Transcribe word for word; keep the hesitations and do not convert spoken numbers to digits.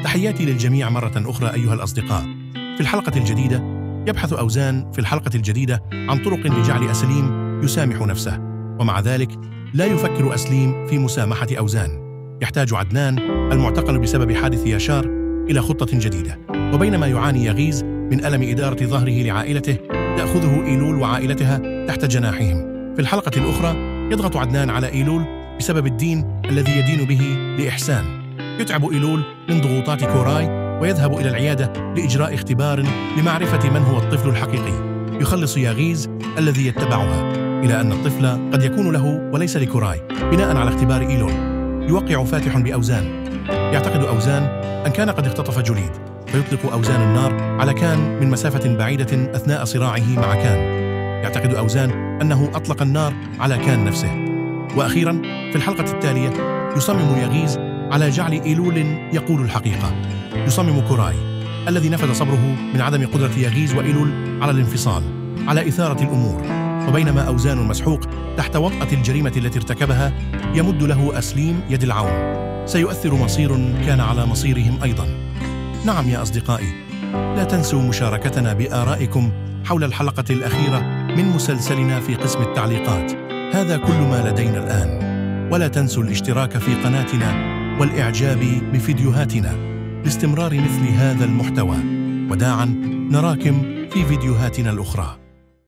تحياتي للجميع مرة أخرى أيها الأصدقاء. في الحلقة الجديدة يبحث أوزان في الحلقة الجديدة عن طرق لجعل أسليم يسامح نفسه، ومع ذلك لا يفكر أسليم في مسامحة أوزان. يحتاج عدنان المعتقل بسبب حادث ياشار إلى خطة جديدة، وبينما يعاني يغيز من ألم إدارة ظهره لعائلته تأخذه إيلول وعائلتها تحت جناحهم. في الحلقة الأخرى يضغط عدنان على إيلول بسبب الدين الذي يدين به لإحسان. يتعب إيلول من ضغوطات كوراي ويذهب إلى العيادة لإجراء اختبار لمعرفة من هو الطفل الحقيقي. يخلص ياغيز الذي يتبعها، إلى أن الطفل قد يكون له وليس لكوراي بناء على اختبار إيلول. يوقع فاتح بأوزان. يعتقد أوزان أن كان قد اختطف جوليد، فيطلق أوزان النار على كان من مسافة بعيدة أثناء صراعه مع كان. يعتقد أوزان أنه أطلق النار على كان نفسه. وأخيراً في الحلقة التالية يصمم ياغيز على جعل إيلول يقول الحقيقة. يصمم كوراي الذي نفذ صبره من عدم قدرة ياغيز وإيلول على الانفصال على إثارة الأمور، وبينما أوزان مسحوق تحت وطأة الجريمة التي ارتكبها يمد له أسليم يد العون. سيؤثر مصير كان على مصيرهم أيضاً. نعم يا أصدقائي، لا تنسوا مشاركتنا بآرائكم حول الحلقة الأخيرة من مسلسلنا في قسم التعليقات. هذا كل ما لدينا الآن، ولا تنسوا الاشتراك في قناتنا والإعجاب بفيديوهاتنا لاستمرار مثل هذا المحتوى. وداعاً، نراكم في فيديوهاتنا الأخرى.